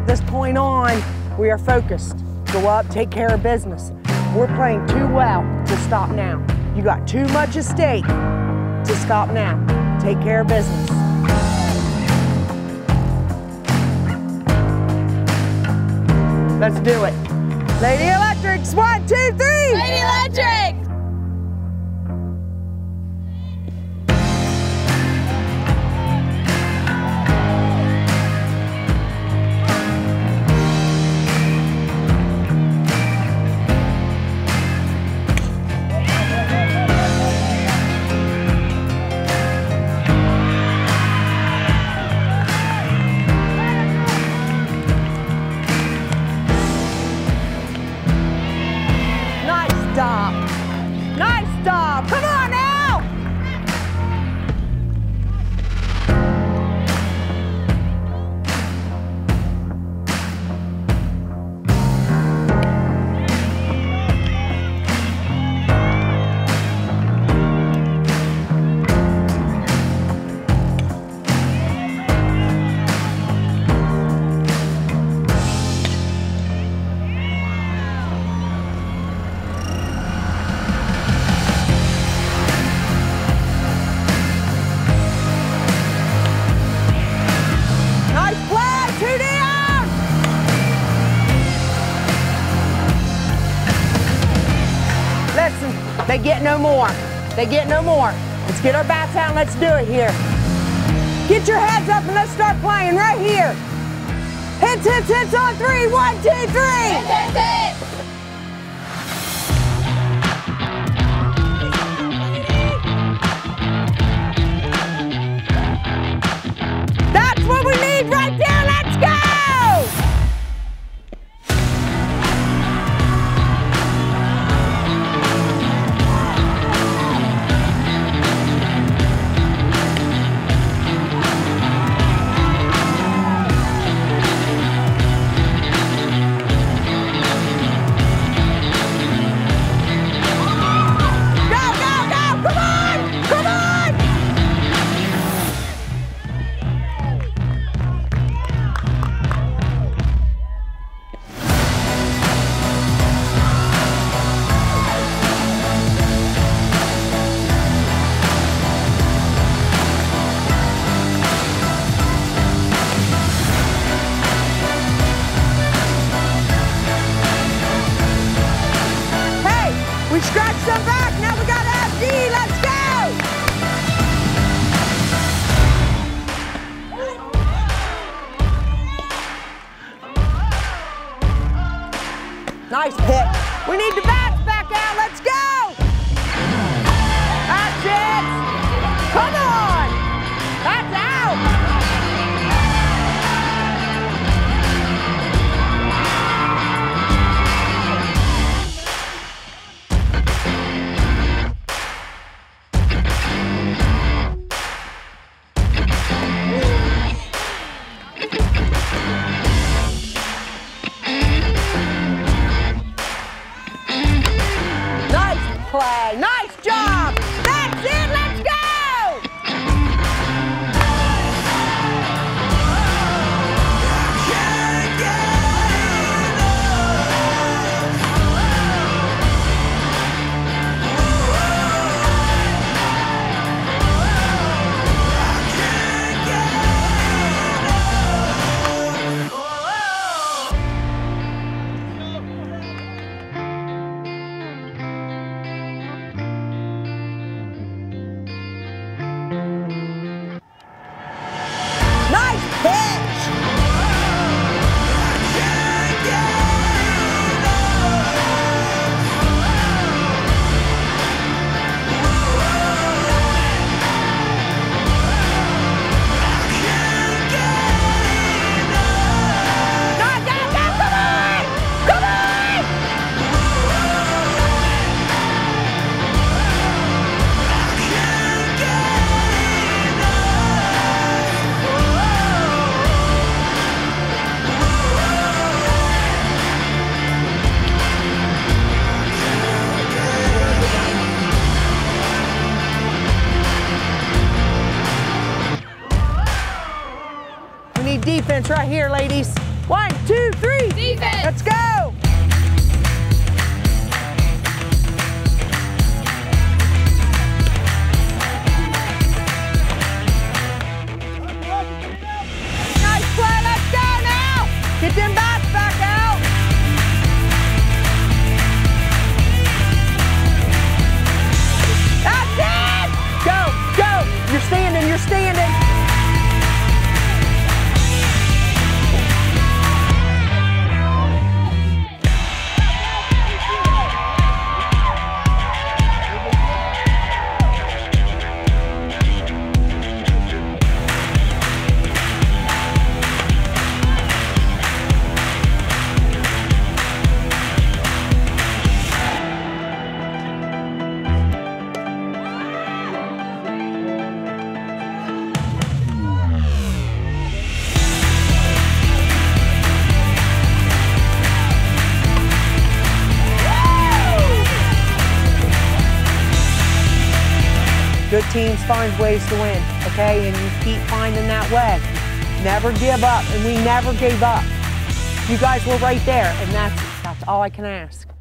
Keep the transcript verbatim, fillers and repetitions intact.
this point on, we are focused. Go up, take care of business. We're playing too well to stop now. You got too much at stake to stop now. Take care of business. Let's do it. Lady Electrics, one, two, three. Lady Electric. They get no more. They get no more. Let's get our bats out and let's do it here. Get your heads up and let's start playing right here. Hits, hits, hits on three. One, two, three. Hits, hits, hits. That's what we need right there. Let's go. We scratched them back, now we got F D, let's go! Nice hit. We need the bats back out, let's go! That's it! Come on! That's out! Play. Nice job! That's it! Let's go! Defense right here, ladies. One, two, three. Defense. Let's go. Nice play. Let's go now. Get them bats back out. That's it. Go, go. You're standing. You're standing. Good teams find ways to win, okay? And you keep finding that way. Never give up, and we never gave up. You guys were right there, and that's, that's all I can ask.